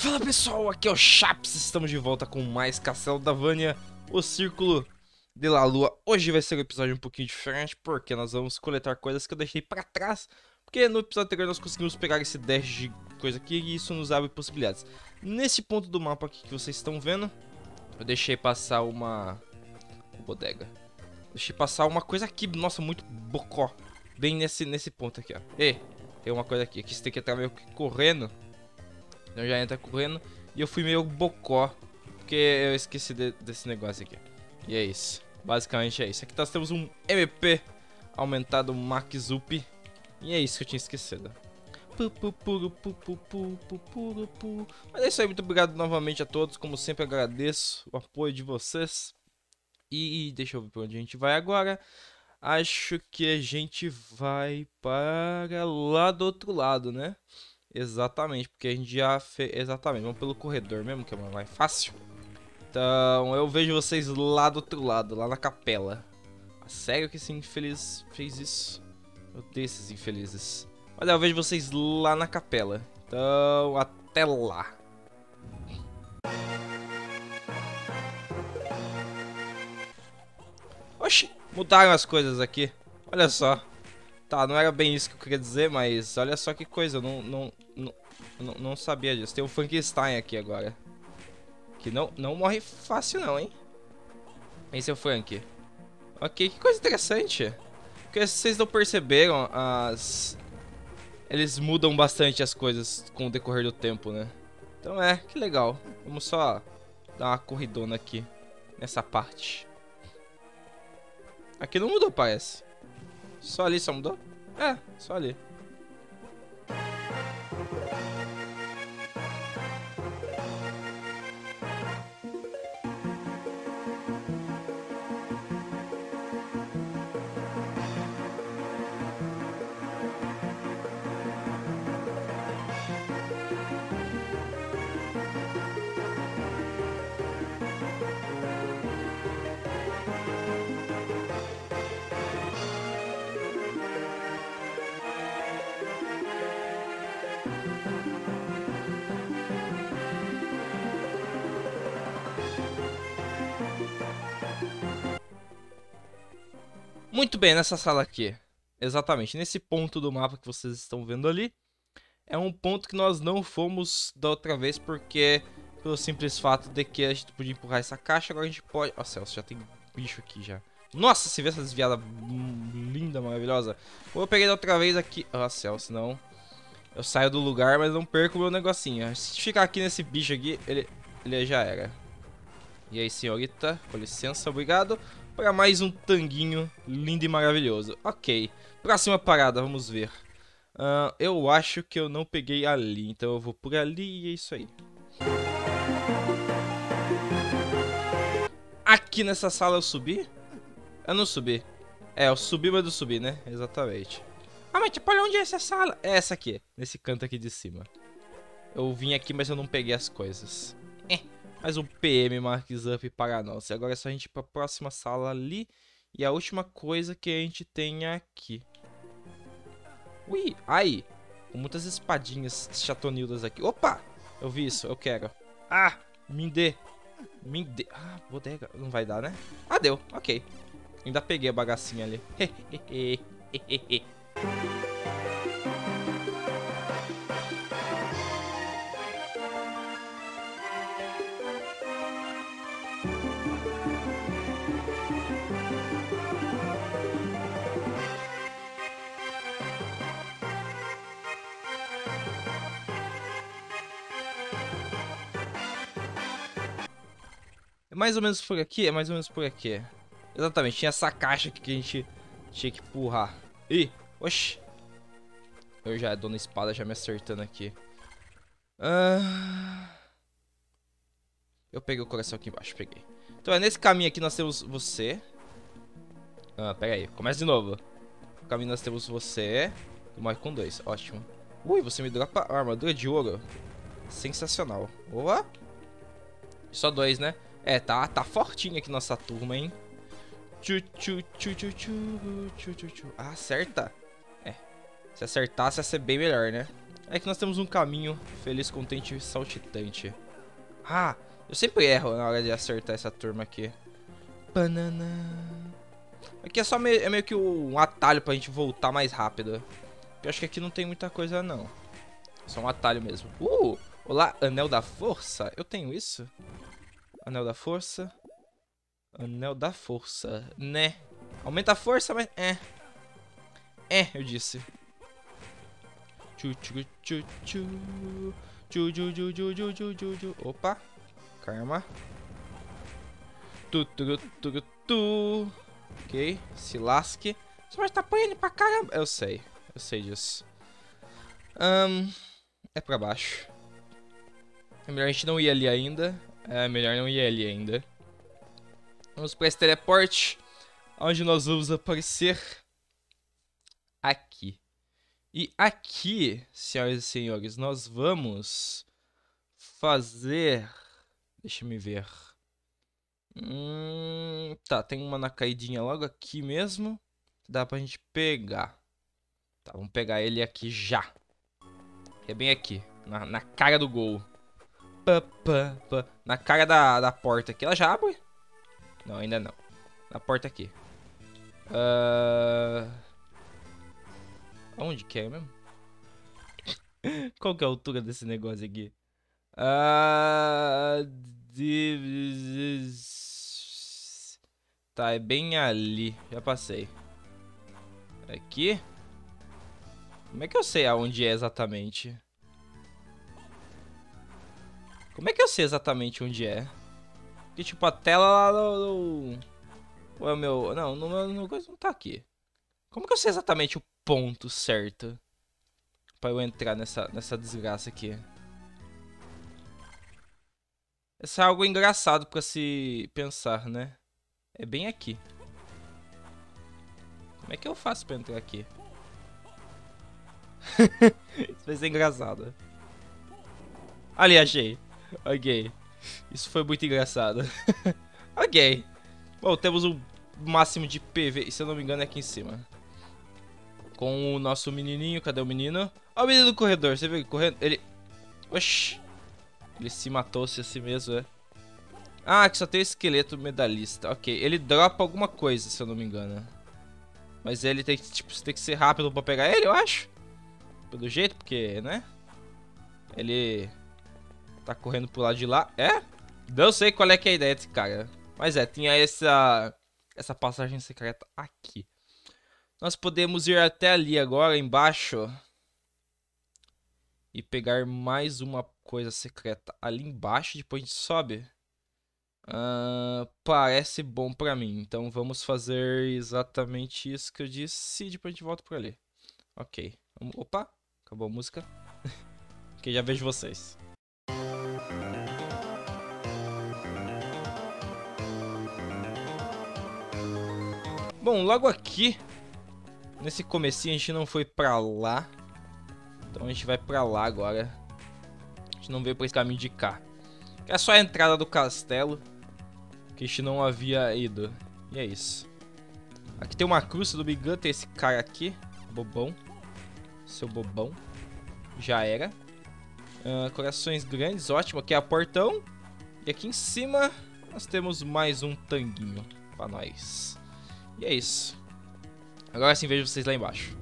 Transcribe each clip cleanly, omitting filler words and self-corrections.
Fala pessoal, aqui é o Chaps, estamos de volta com mais Castelo da Vânia, o Círculo de la Lua. Hoje vai ser um episódio um pouquinho diferente, porque nós vamos coletar coisas que eu deixei pra trás. Porque no episódio anterior nós conseguimos pegar esse dash de coisa aqui e isso nos abre possibilidades. Nesse ponto do mapa aqui que vocês estão vendo, eu deixei passar uma bodega. Deixei passar uma coisa aqui, nossa, muito bocó. Bem nesse ponto aqui, ó. E tem uma coisa aqui, você tem que entrar meio que correndo. Então já entra correndo. E eu fui meio bocó, porque eu esqueci desse negócio aqui. E é isso. Basicamente é isso. Aqui nós temos um MP aumentado Max Up. E é isso que eu tinha esquecido. Mas é isso aí. Muito obrigado novamente a todos. Como sempre agradeço o apoio de vocês. E deixa eu ver pra onde a gente vai agora. Acho que a gente vai para lá do outro lado, né? Exatamente, porque a gente já fez... Exatamente, vamos pelo corredor mesmo, que é mais fácil. Então, eu vejo vocês lá do outro lado, lá na capela. Sério que esse infeliz fez isso? Eu odeio esses infelizes. Mas eu vejo vocês lá na capela. Então, até lá. Oxi, mudaram as coisas aqui. Olha só. Tá, não era bem isso que eu queria dizer, mas olha só que coisa, eu não sabia disso. Tem o Frankenstein aqui agora. Que não morre fácil não, hein? Esse é o Frank. Ok, que coisa interessante. Porque vocês não perceberam, eles mudam bastante as coisas com o decorrer do tempo, né? Então que legal. Vamos só dar uma corridona aqui, nessa parte. Aqui não mudou, parece. Só ali só mudou? É, só ali. Muito bem, nessa sala aqui. Exatamente, nesse ponto do mapa que vocês estão vendo ali. É um ponto que nós não fomos da outra vez, porque pelo simples fato de que a gente podia empurrar essa caixa, agora a gente pode... Ó, Celso, já tem bicho aqui já. Nossa, se vê essa desviada linda, maravilhosa. Ou eu peguei da outra vez aqui... Ó, Celso, não. Eu saio do lugar, mas não perco o meu negocinho. Se ficar aqui nesse bicho aqui, ele já era. E aí, senhorita, com licença, obrigado. Para mais um tanguinho lindo e maravilhoso. Ok, próxima parada, vamos ver. Eu acho que eu não peguei ali, então eu vou por ali e é isso aí. Aqui nessa sala eu subi? Eu não subi. É, eu subi, mas não subi, né? Exatamente. Ah, mas tipo, olha onde é essa sala? É essa aqui, nesse canto aqui de cima. Eu vim aqui, mas eu não peguei as coisas. Mais um PM Marks Up para nós. Agora é só a gente ir para a próxima sala ali. E a última coisa que a gente tem aqui. Ui, ai. Com muitas espadinhas chatonildas aqui. Opa! Eu vi isso, eu quero. Ah, me dê. Me dê. Ah, bodega. Não vai dar, né? Ah, deu. Ok. Ainda peguei a bagacinha ali. É mais ou menos por aqui? É mais ou menos por aqui. Exatamente, tinha essa caixa aqui que a gente tinha que empurrar. Ih, oxi. Eu já, dona espada, já me acertando aqui. Eu peguei o coração aqui embaixo, peguei. Então é nesse caminho aqui nós temos você. Pera aí, começa de novo. No caminho nós temos você. Tu morre com 2, ótimo. Ui, você me dropa a armadura de ouro. Sensacional. Boa. Só 2, né? Tá fortinho aqui nossa turma, hein? Ah, acerta. Se acertasse ia ser bem melhor, né? É que nós temos um caminho feliz, contente e saltitante. Ah, eu sempre erro na hora de acertar essa turma aqui. Banana. Aqui é só meio que um atalho pra gente voltar mais rápido. Eu acho que aqui não tem muita coisa, não. É só um atalho mesmo. Olá, Anel da Força. Eu tenho isso? Anel da Força. Anel da Força, né? Aumenta a força, mas... eu disse. Opa. Karma. Ok, se lasque. Você vai estar apanhando pra caramba. Eu sei disso. É pra baixo. É melhor a gente não ir ali ainda. É melhor não ir ali ainda. Vamos para esse teleporte, onde nós vamos aparecer aqui. E aqui, senhoras e senhores, nós vamos fazer... Deixa eu ver. Tá, tem uma na caidinha logo aqui mesmo. Dá pra gente pegar. Tá, vamos pegar ele aqui já. É bem aqui, na cara do gol. Na cara da porta aqui. Ela já abre? Não, ainda não. Na porta aqui. Onde que é mesmo? Qual que é a altura desse negócio aqui? Tá, é bem ali. Já passei. Aqui? Como é que eu sei aonde é exatamente? Como é que eu sei exatamente onde é? Porque, tipo, a tela lá no... Ou é o meu... Não, no coisa não tá aqui. Como que eu sei exatamente o ponto certo pra eu entrar nessa desgraça aqui? Isso é algo engraçado pra se pensar, né? É bem aqui. Como é que eu faço pra entrar aqui? Isso vai ser engraçado. Ali, achei. Ok. Isso foi muito engraçado. Ok. Bom, temos o máximo de PV. Se eu não me engano é aqui em cima. Com o nosso menininho. Cadê o menino? Ó o menino do corredor. Você viu ele correndo? Ele... Oxi. Ele se matou-se assim mesmo, é? Ah, aqui só tem o esqueleto medalhista. Ok. Ele dropa alguma coisa, se eu não me engano. Mas ele tem que, tipo, você tem que ser rápido pra pegar ele, eu acho. Pelo jeito, porque, né? Ele... tá correndo pro lado de lá. É? Não sei qual é que é a ideia desse cara. Mas tinha essa passagem secreta aqui. Nós podemos ir até ali agora, embaixo. E pegar mais uma coisa secreta ali embaixo. Depois a gente sobe. Parece bom pra mim. Então vamos fazer exatamente isso que eu disse. E depois a gente volta por ali. Ok. Opa, acabou a música. Ok, já vejo vocês. Bom, logo aqui, nesse comecinho a gente não foi pra lá. Então a gente vai pra lá agora. A gente não veio por esse caminho de cá. É só a entrada do castelo que a gente não havia ido. E é isso. Aqui tem uma cruz do Bigan, tem esse cara aqui. Bobão. Seu bobão. Já era. Corações grandes, ótimo. Aqui é a portão. E aqui em cima nós temos mais um tanguinho pra nós. E é isso. Agora sim vejo vocês lá embaixo.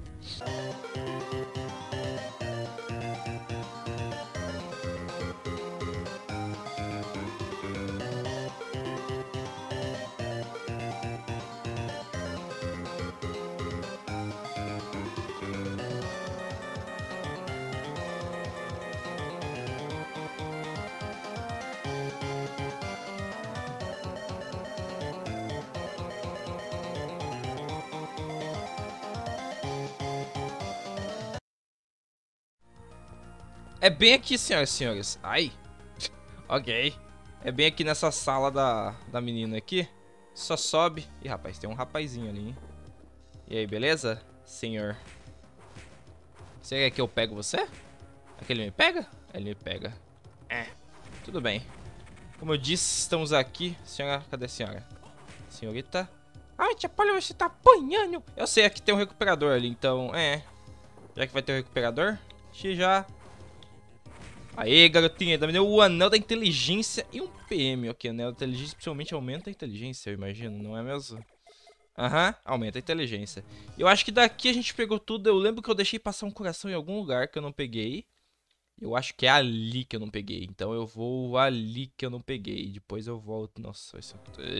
É bem aqui, senhoras e senhores. Ai. Ok. É bem aqui nessa sala da menina aqui. Só sobe. Ih, rapaz, tem um rapazinho ali, hein? E aí, beleza? Senhor. Você quer que eu pego você? É que ele me pega? Ele me pega. Tudo bem. Como eu disse, estamos aqui. Senhora, cadê a senhora? Senhorita. Ai, tia Paula, você tá apanhando. Eu sei, aqui tem um recuperador ali, então, Já que vai ter um recuperador, Já. Aê, garotinha, também deu o anel da inteligência e um PM. Ok, o anel da inteligência principalmente aumenta a inteligência, eu imagino, não é mesmo? Aham, aumenta a inteligência. Eu acho que daqui a gente pegou tudo. Eu lembro que eu deixei passar um coração em algum lugar que eu não peguei. Eu acho que é ali que eu não peguei. Então eu vou ali que eu não peguei. Depois eu volto. Nossa, isso...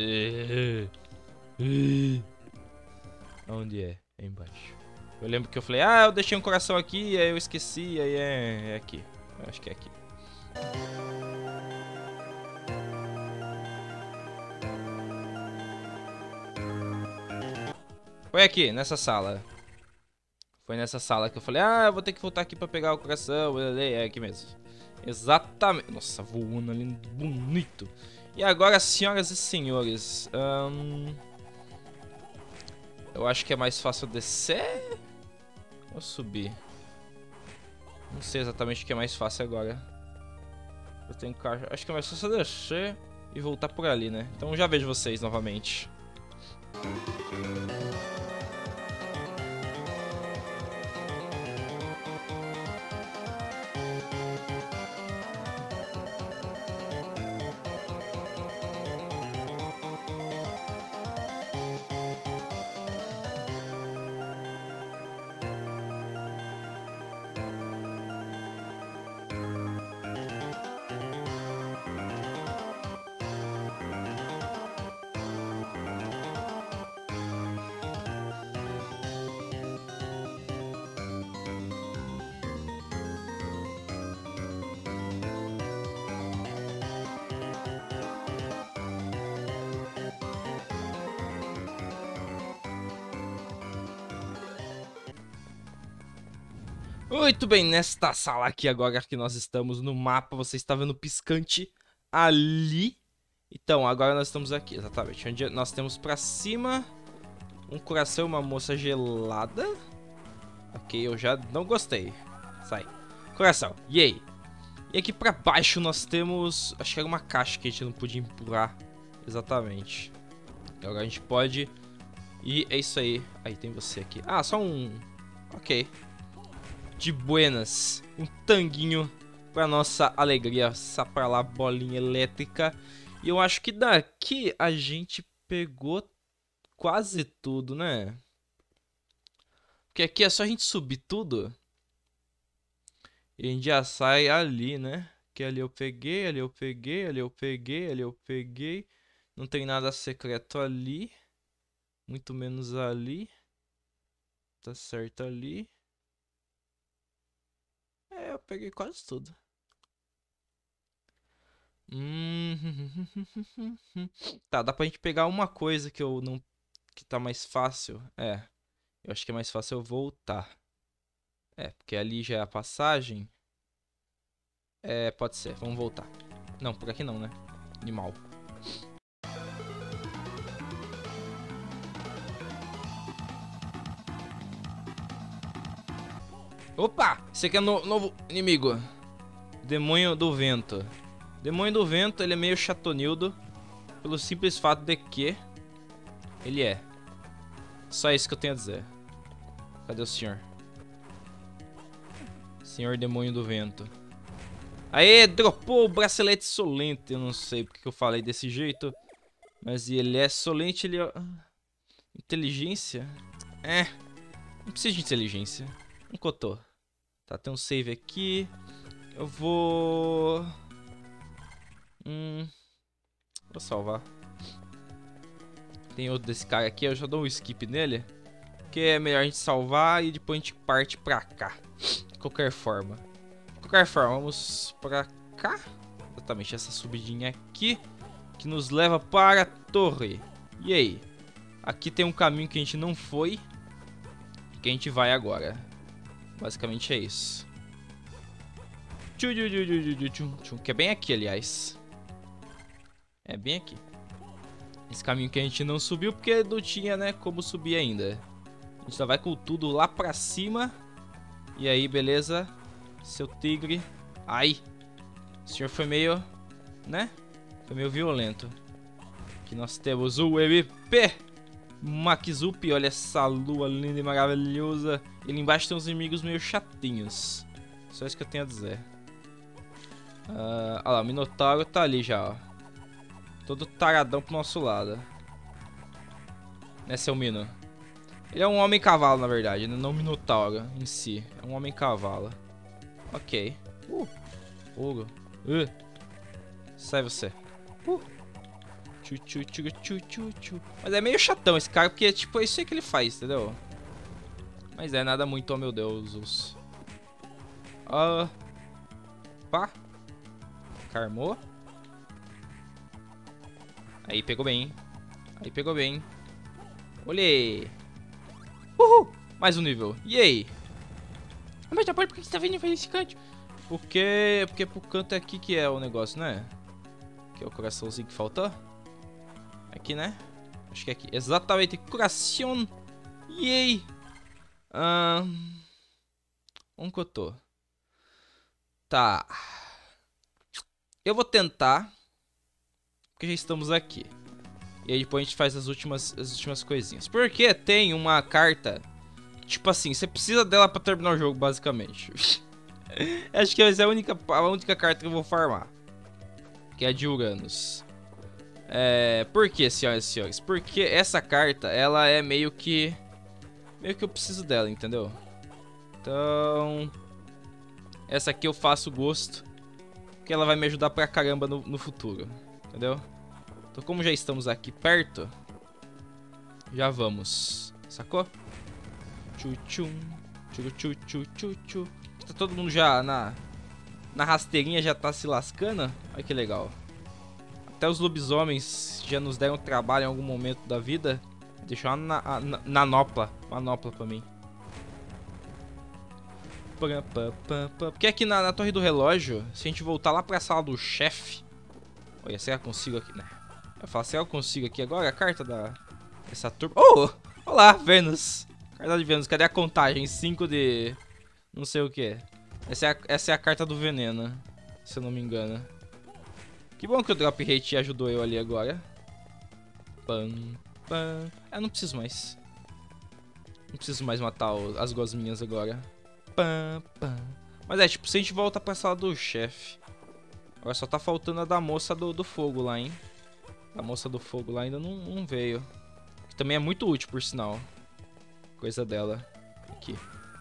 Onde é? É embaixo. Eu lembro que eu falei, ah, eu deixei um coração aqui, aí eu esqueci, aí é aqui. Eu acho que é aqui. Foi aqui, nessa sala. Foi nessa sala que eu falei, ah, eu vou ter que voltar aqui pra pegar o coração. É aqui mesmo. Exatamente. Nossa, voando ali, bonito. E agora, senhoras e senhores. Eu acho que é mais fácil descer ou subir? Não sei exatamente o que é mais fácil agora. Eu tenho caixa. Acho que é mais fácil descer e voltar por ali, né? Então já vejo vocês novamente. Muito bem, nesta sala aqui agora que nós estamos no mapa, você está vendo o piscante ali. Então, agora nós estamos aqui, exatamente, onde nós temos pra cima um coração e uma moça gelada. Ok, eu já não gostei. Sai. Coração, yay. E aqui pra baixo nós temos, acho que era uma caixa que a gente não podia empurrar. Exatamente. Agora a gente pode. E é isso aí. Aí tem você aqui. Ah, só um... Ok. De buenas, um tanguinho pra nossa alegria, essa pra lá bolinha elétrica. E eu acho que daqui a gente pegou quase tudo, né? Porque aqui é só a gente subir tudo e a gente já sai ali, né? Que ali eu peguei, ali eu peguei, ali eu peguei, ali eu peguei. Não tem nada secreto ali, muito menos ali. Tá certo ali. É, eu peguei quase tudo. Tá, dá pra gente pegar uma coisa que eu não... Que tá mais fácil. É, eu acho que é mais fácil eu voltar. É, porque ali já é a passagem. É, pode ser, vamos voltar. Não, por aqui não, né? Animal. Opa! Esse aqui é novo inimigo. Demônio do Vento. Demônio do Vento, ele é meio chatonildo. Pelo simples fato de que... Ele é. Só isso que eu tenho a dizer. Cadê o senhor? Senhor Demônio do Vento. Aê, dropou o bracelete solente. Eu não sei porque eu falei desse jeito. Mas ele é solente, ele... Inteligência? É. Não precisa de inteligência. Um cotô. Tá, tem um save aqui. Eu vou... Vou salvar. Tem outro desse cara aqui, eu já dou um skip nele. Porque é melhor a gente salvar e depois a gente parte pra cá. De qualquer forma. De qualquer forma, vamos pra cá. Exatamente, essa subidinha aqui. Que nos leva para a torre. E aí? Aqui tem um caminho que a gente não foi. Que a gente vai agora. Basicamente é isso. Que é bem aqui, aliás. É bem aqui. Esse caminho que a gente não subiu porque não tinha, né, como subir ainda. A gente só vai com tudo lá pra cima. E aí, beleza? Seu tigre. Ai. O senhor foi meio, né? Foi meio violento. Aqui nós temos o MP Makizupi. Olha essa lua linda e maravilhosa. E ali embaixo tem uns inimigos meio chatinhos. Só isso que eu tenho a dizer. Olha lá, o Minotauro tá ali já, ó. Todo taradão pro nosso lado. Né, seu Mino? Ele é um homem-cavalo, na verdade, né? Não um Minotauro em si. É um homem-cavalo. Ok. Fogo. Sai você. Mas é meio chatão esse cara, porque tipo, é isso aí que ele faz, entendeu? Mas é nada muito, oh meu Deus. Pá. Carmou. Aí pegou bem, hein? Aí pegou bem. Olhei. Uhul! Mais um nível. E aí? Mas já pode, por que você tá vindo esse canto? Porque pro canto é aqui que é o negócio, né? Que é o coraçãozinho que faltou. Aqui, né? Acho que é aqui. Exatamente. Coração. E aí? Onde que eu tô? Tá. Eu vou tentar. Porque já estamos aqui. E aí depois a gente faz as últimas coisinhas. Porque tem uma carta. Tipo assim, você precisa dela pra terminar o jogo, basicamente. Acho que vai ser a única carta que eu vou farmar. Que é a de Uranus. Por que, senhoras e senhores? Porque essa carta, ela é meio que eu preciso dela, entendeu? Então... essa aqui eu faço gosto. Porque ela vai me ajudar pra caramba no futuro. Entendeu? Então como já estamos aqui perto, já vamos. Sacou? Tá todo mundo já na rasteirinha, já tá se lascando. Olha que legal. Até os lobisomens já nos deram trabalho em algum momento da vida. Deixa uma manopla pra mim. Porque aqui na torre do relógio, se a gente voltar lá pra sala do chefe... Olha, será que eu consigo aqui? Né? Eu falo, será que eu consigo aqui agora a carta dessa turma? Oh! Olá, Vênus! Carta de Vênus, cadê a contagem? 5 de... não sei o que. Essa é a carta do veneno, se eu não me engano. Que bom que o drop rate ajudou eu ali agora. Eu não preciso mais. Não preciso mais matar as gosminhas agora. Mas tipo, se a gente volta pra sala do chefe. Agora só tá faltando a da moça do fogo lá, hein. A moça do fogo lá ainda não veio. Que também é muito útil, por sinal. Coisa dela. Aqui.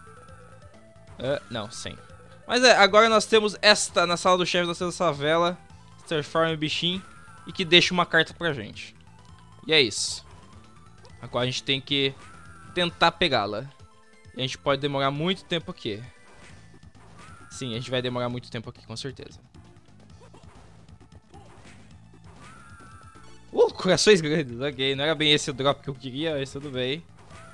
Não, sem. Mas agora nós temos esta, na sala do chefe, nós temos essa vela. Transforma o bichinho. E que deixa uma carta pra gente. E é isso. Agora a gente tem que tentar pegá-la. E a gente pode demorar muito tempo aqui. Sim, a gente vai demorar muito tempo aqui, com certeza. Corações grandes, ok. Não era bem esse o drop que eu queria, mas tudo bem.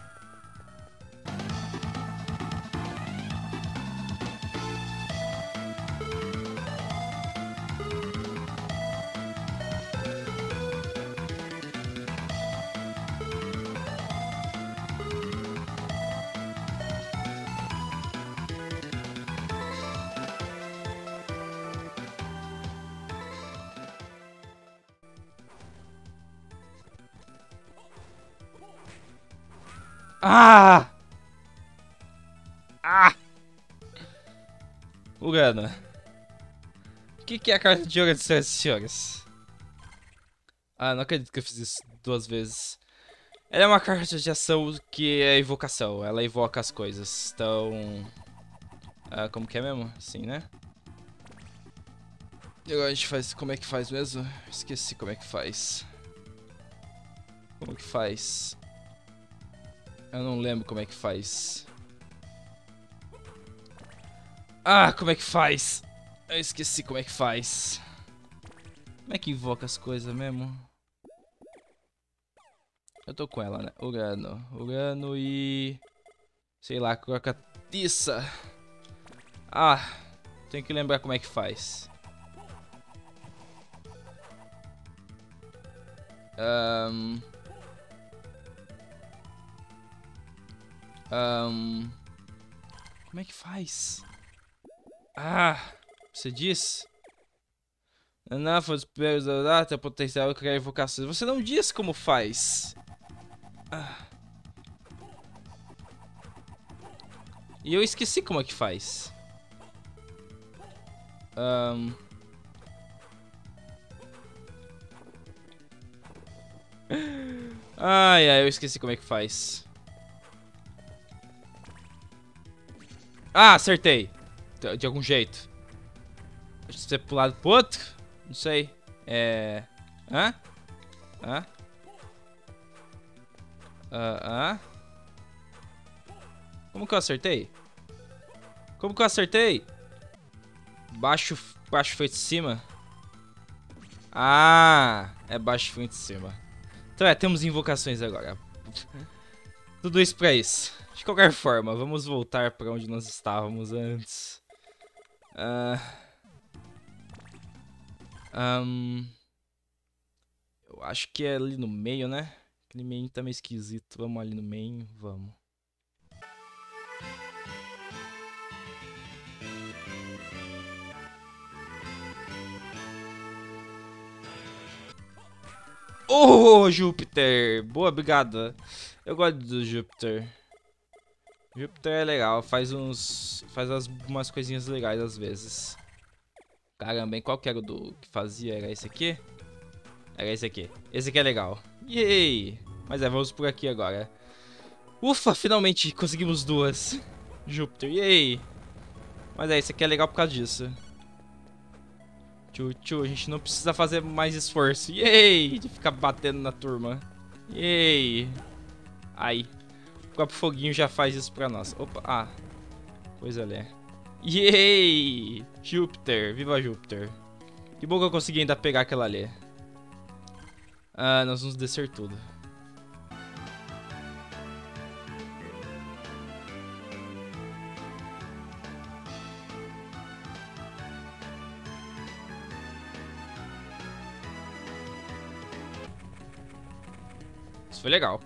Ah! Urano. O que é a carta de Urano, senhoras e senhores? Não acredito que eu fiz isso 2 vezes. Ela é uma carta de ação que é invocação. Ela invoca as coisas. Então... como que é mesmo? Assim, né? E agora a gente faz... como é que faz mesmo? Esqueci como é que faz. Como que faz? Eu não lembro como é que faz. Como é que faz? Eu esqueci como é que faz. Como é que invoca as coisas mesmo? Eu tô com ela, né? Urano e... sei lá, crocatiça. Tenho que lembrar como é que faz. Como é que faz? Você diz? Não, foi os primeiros da tem potencial criar invocações. Você não diz como faz. E eu esqueci como é que faz. Ai, ai, eu esqueci como é que faz. Ah, acertei. De algum jeito. Deixa eu ser pro lado pro outro. Não sei. Hã? Hã? Hã? Como que eu acertei? Como que eu acertei? Baixo frente de cima? Ah, é baixo frente de cima. Então temos invocações agora. Tudo isso pra isso. De qualquer forma, vamos voltar pra onde nós estávamos antes. Eu acho que é ali no meio, né? Aquele meio tá meio esquisito. Vamos ali no meio, vamos. Oh, Júpiter! Boa, obrigado. Eu gosto do Júpiter. Júpiter é legal, faz umas coisinhas legais às vezes. Caramba, hein? Qual que era o do que fazia? Era esse aqui? Era esse aqui. Esse aqui é legal. Yay! Mas vamos por aqui agora. Ufa, finalmente conseguimos duas. Júpiter, yay! Mas esse aqui é legal por causa disso. A gente não precisa fazer mais esforço. Yay! De ficar batendo na turma. Yay! Ai. O próprio foguinho já faz isso pra nós. Opa, coisa ali. Yay! Júpiter, viva Júpiter. Que bom que eu consegui ainda pegar aquela ali. Nós vamos descer tudo. Isso foi legal.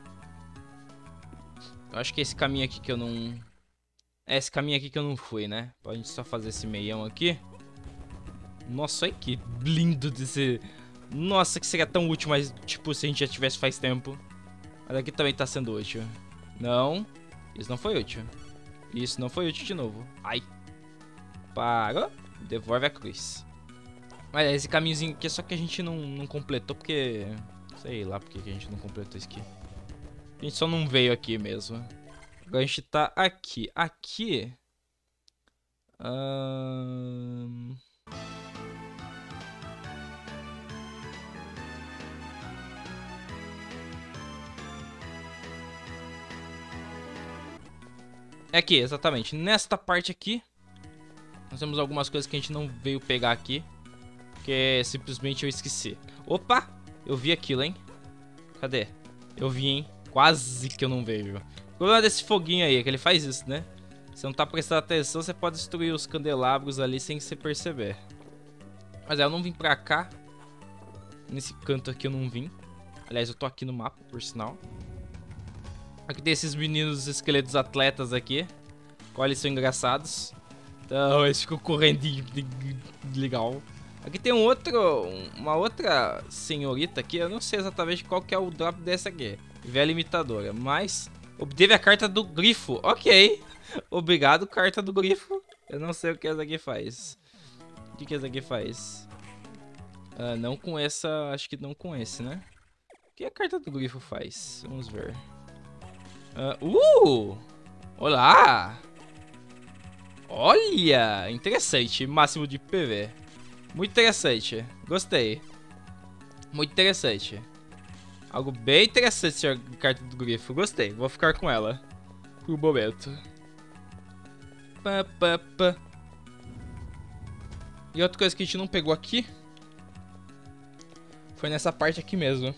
Eu acho que esse caminho aqui que eu não... esse caminho aqui que eu não fui, né? Pra gente só fazer esse meião aqui. Nossa, olha que lindo desse... Nossa, que seria tão útil, mas tipo, se a gente já tivesse faz tempo. Mas aqui também tá sendo útil. Não, isso não foi útil. Isso não foi útil de novo. Ai. Parou. Devolve a cruz. Mas esse caminhozinho aqui é só que a gente não completou porque... sei lá porque que a gente não completou isso aqui. A gente só não veio aqui mesmo. Agora a gente tá aqui. Aqui... é aqui, exatamente. Nesta parte aqui, nós temos algumas coisas que a gente não veio pegar aqui. Porque simplesmente eu esqueci. Opa! Eu vi aquilo, hein? Cadê? Eu vi, hein? Quase que eu não vejo. O problema desse foguinho aí é que ele faz isso, né? Você não tá prestando atenção, você pode destruir os candelabros ali sem se perceber. Mas eu não vim pra cá. Nesse canto aqui eu não vim. Aliás, eu tô aqui no mapa, por sinal. Aqui tem esses meninos esqueletos atletas aqui. Olha, eles são engraçados. Então, eles ficam correndo legal. Aqui tem uma outra senhorita aqui. Eu não sei exatamente qual que é o drop dessa aqui. Velha imitadora. Mas obteve a carta do grifo. Ok. Obrigado, carta do grifo. Eu não sei o que essa aqui faz. O que essa aqui faz? Não com essa. Acho que não com esse, né? O que a carta do grifo faz? Vamos ver. Olá! Olha! Interessante. Máximo de PV. Muito interessante. Gostei. Muito interessante. Algo bem interessante a carta do grifo. Gostei. Vou ficar com ela. Por um momento. E outra coisa que a gente não pegou aqui foi nessa parte aqui mesmo.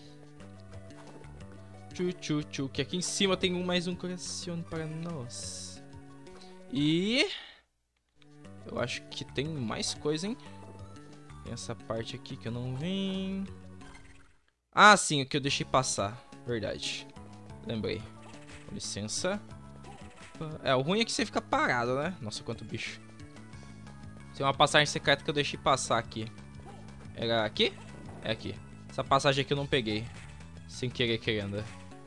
Que aqui em cima tem mais um coração para nós. E... eu acho que tem mais coisa, hein? Tem essa parte aqui que eu não vim. Ah, sim, o que eu deixei passar. Verdade. Lembrei. Com licença. O ruim é que você fica parado, né? Nossa, quanto bicho. Tem uma passagem secreta que eu deixei passar aqui. Era aqui? É aqui. Essa passagem aqui eu não peguei. Sem querer querendo.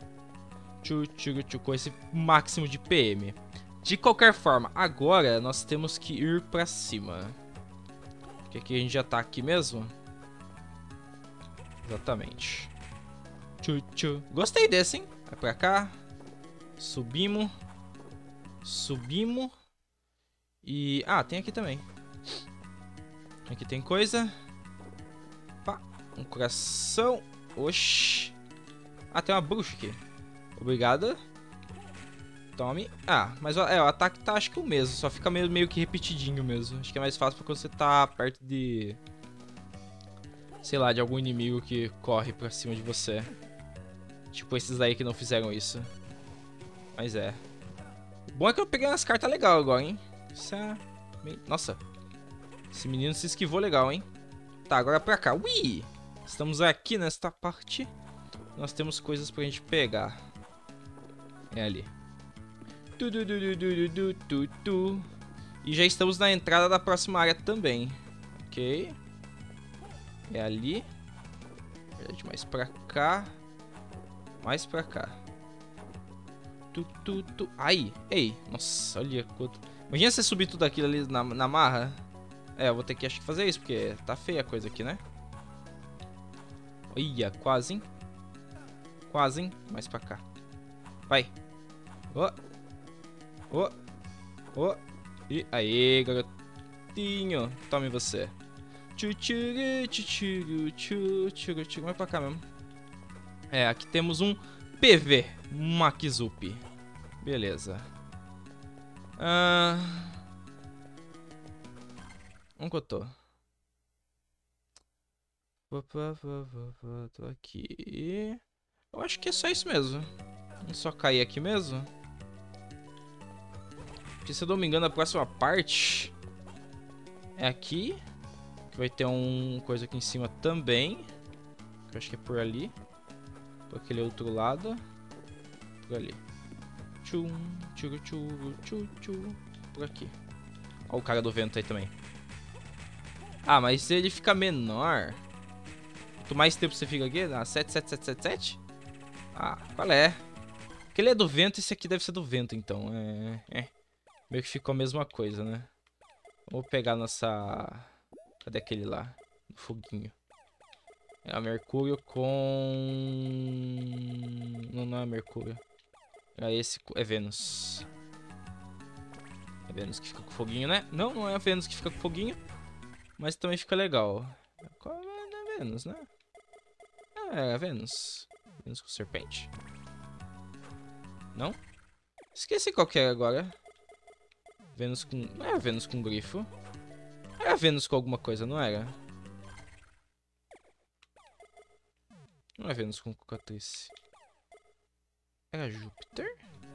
Com esse máximo de PM. De qualquer forma, agora nós temos que ir pra cima. Porque aqui a gente já tá aqui mesmo. Exatamente. Tchu. Gostei desse, hein? Vai pra cá. Subimos. Subimos. E... ah, tem aqui também. Aqui tem coisa. Pá. Um coração. Oxi. Ah, tem uma bruxa aqui. Obrigado. Tome. Ah, mas o ataque tá acho que o mesmo. Só fica meio que repetidinho mesmo. Acho que é mais fácil porque você tá perto de... sei lá, de algum inimigo que corre pra cima de você. Tipo esses aí que não fizeram isso. Mas é. O bom é que eu peguei umas cartas legais agora, hein? Isso é... nossa. Esse menino se esquivou legal, hein? Tá, agora pra cá. Ui! Estamos aqui nesta parte. Nós temos coisas pra gente pegar. É ali. E já estamos na entrada da próxima área também. Ok. É ali. Mais pra cá. Mais pra cá. Ai, ei. Nossa, olha quanto. Imagina você subir tudo aquilo ali na marra. É, eu vou ter que acho que fazer isso, porque tá feia a coisa aqui, né? Olha, quase, hein? Quase, hein? Mais pra cá. Vai. E aí, garotinho. Tome você. Vai pra cá mesmo. É, aqui temos um PV Makizupi. Beleza. Onde que eu tô? Tô aqui. Eu acho que é só isso mesmo. Vamos só cair aqui mesmo. Porque se eu não me engano a próxima parte é aqui. Que vai ter um coisa aqui em cima também. Que eu acho que é por ali. Por aquele outro lado. Por ali. Por aqui. Olha o cara do vento aí também. Ah, mas ele fica menor. Quanto mais tempo você fica aqui? Ah, 77777? Ah, qual é? Aquele é do vento e esse aqui deve ser do vento, então. Meio que ficou a mesma coisa, né? Vou pegar nossa... cadê aquele lá? O foguinho. É a Mercúrio com... não é Mercúrio. É esse... é Vênus. É Vênus que fica com foguinho, né? Não, não é a Vênus que fica com foguinho. Mas também fica legal. Qual é a Vênus, né? É a Vênus. Vênus com serpente. Não? Esqueci qual que é agora. Vênus com... não é a Vênus com grifo. Era a Vênus com alguma coisa, não era? Não é Vênus com cocatriz. Era Júpiter?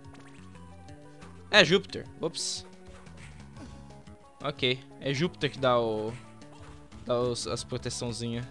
É Júpiter. Ops. Ok. É Júpiter que dá o... dá as proteçãozinhas.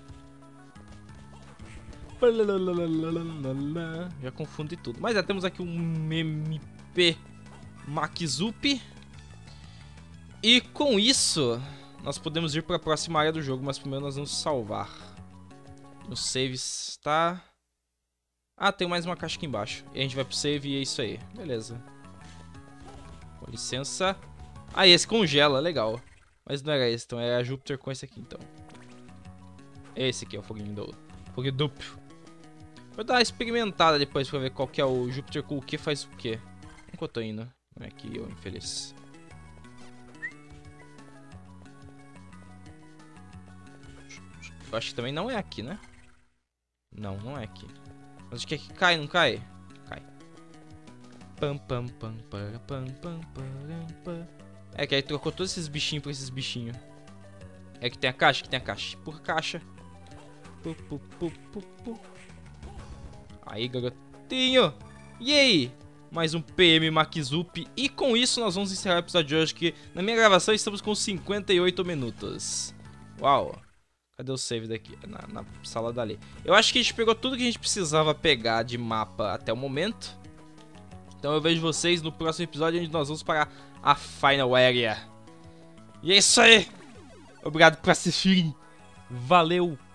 Já confundi tudo. Mas já temos aqui um MP Makizupi. E com isso, nós podemos ir para a próxima área do jogo. Mas primeiro nós vamos salvar. No save está... ah, tem mais uma caixa aqui embaixo. E a gente vai pro save e é isso aí. Beleza. Com licença. Ah, esse congela, legal. Mas não era esse, então era a Júpiter com esse aqui, então. Esse aqui é o foguinho do... foguinho duplo. Vou dar uma experimentada depois pra ver qual que é o Júpiter com o que faz o que. Onde que eu tô indo? Não é aqui, eu infeliz. Eu acho que também não é aqui, né? Não, não é aqui. Mas acho que aqui cai, não cai? Cai. É que aí trocou todos esses bichinhos por esses bichinhos. É que tem a caixa? Que tem a caixa. Por caixa. Aí, garotinho. E aí? Mais um PM Makizupi. E com isso nós vamos encerrar o episódio de hoje, que na minha gravação estamos com 58 minutos. Uau. Cadê o save daqui? Na sala dali. Eu acho que a gente pegou tudo que a gente precisava pegar de mapa até o momento. Então eu vejo vocês no próximo episódio, onde nós vamos para a Final Area. E é isso aí. Obrigado por assistirem. Valeu.